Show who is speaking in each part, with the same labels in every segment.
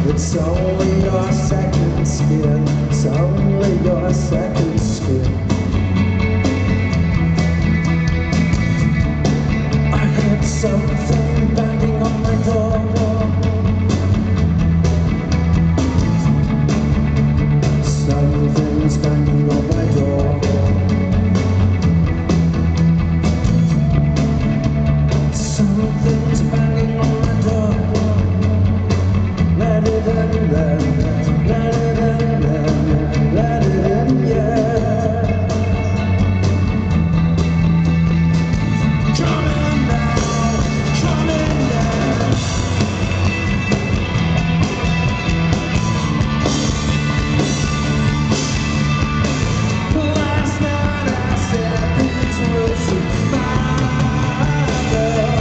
Speaker 1: It's only your second skin. It's only your second skin. I heard something banging on my door. Something's banging on my door. Something's banging on my door. Let it in, let it in, let it in, yeah. Coming now, coming now. Last night I said things were tomorrow.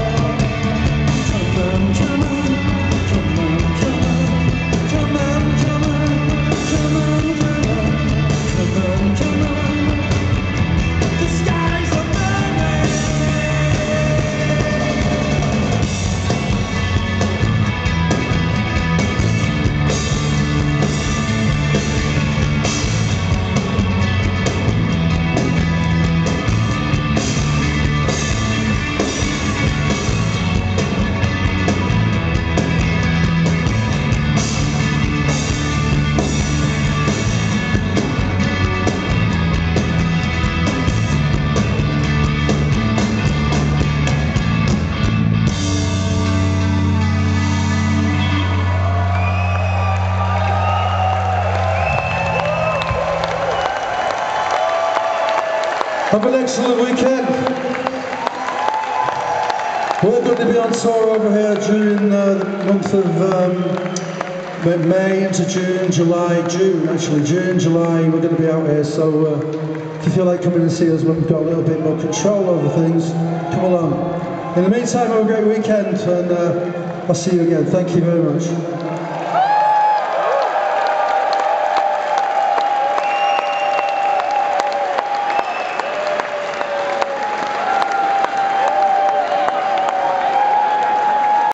Speaker 2: Have an excellent weekend. We're going to be on tour over here during the month of May into June, July, June, July. We're going to be out here, so if you feel like coming and see us when we've got a little bit more control over things, come along. In the meantime, have a great weekend, and I'll see you again. Thank you very much.